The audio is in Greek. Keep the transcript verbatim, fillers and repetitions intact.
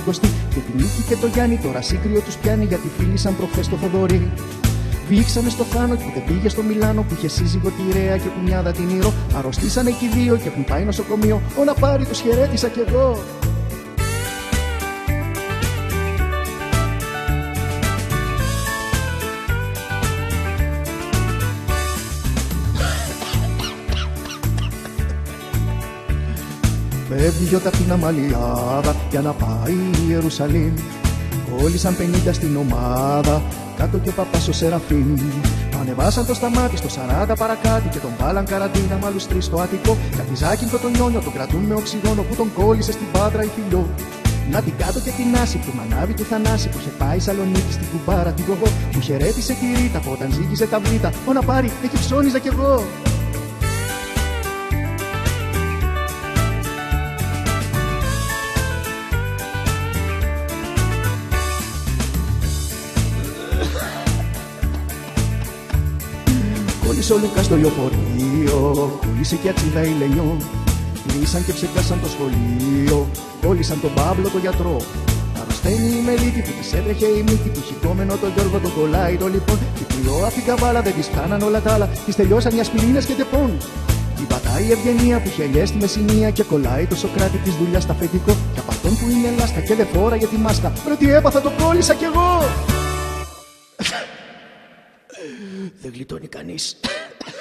Κωστή. Και την Νίκη και το Γιάννη τώρα σύγκριο τους πιάνει, γιατί φίλησαν προχθές το Θοδωρή. Βήξανε στο Θάνο που δεν πήγε στο Μιλάνο, που είχε σύζυγο τη Ρέα και κουνιάδα την Ήρω. Αρρωστήσανε και οι δύο και έχουν πάει νοσοκομείο. Ω να πάρει, τους χαιρέτησα κι εγώ. Φεύγει γιώτα από την Αμαλιάδα για να πάει η Ιερουσαλήμ. Κόλλησαν πενήντα στην ομάδα, κάτω και ο παπάς ο Σεραφείμ. Ανεβάσαν το σταμάτη στο σαράντα παρακάτι και τον βάλαν καραντίνα με άλλους τρεις στο Αττικό. Καρτιζάκιν το τον Νιόνιο τον κρατούν με οξυγόνο που τον κόλλησε στην Πάτρα η Φιλιό. Να την κάτω και την Άση του μανάβη του Θανάση που είχε πάει Σαλονίκη στην κουμπάρα την Κογό. Που χαιρέτησε τη Ρίτα που όταν ζήγησε τα βλήτα. Ω να πάρει, εκεί ψώνιζα κι εγώ. Κόλλησε ο Λούκας στο λεωφορείο, κόλλησε και ατσίδα η Λενιό. Κλείσαν και ψεκάσαν το σχολείο, κόλλησαν τον Παύλο το γιατρό. Αρρωσταίνει η Μελίτη που της έτρεχε η μύτη, που χικόμενο τον Γιώργο τον κολλάει το λοιπόν. Την πλειό απ' την καβάλα δεν της κάναν όλα τα άλλα, της τελειώσαν οι ασπιρίνες και τεπών. Την πατάει η Ευγενία που είχε ελιές στη Μεσσηνία και κολλάει το Σοκράτη της δουλειάς στα αφεντικό. Και απ' αυτόν που είναι λάσκα και δεν φόραγε τη μάσκα, βρε τι έπαθα, το κόλλησα κι εγώ. Δεν γλιτώνει κανείς.